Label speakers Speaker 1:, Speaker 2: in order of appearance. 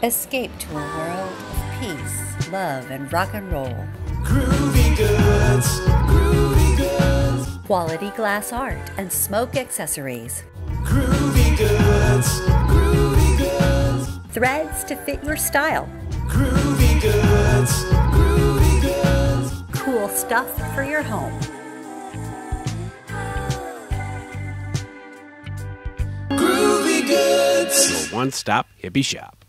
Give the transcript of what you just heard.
Speaker 1: Escape to a world of peace, love, and rock and roll.
Speaker 2: Groovy Goods, Groovy Goods.
Speaker 1: Quality glass art and smoke accessories.
Speaker 2: Groovy Goods, Groovy Goods.
Speaker 1: Threads to fit your style.
Speaker 2: Groovy Goods, Groovy Goods.
Speaker 1: Cool stuff for your home.
Speaker 2: Groovy Goods.
Speaker 3: Your one-stop hippie shop.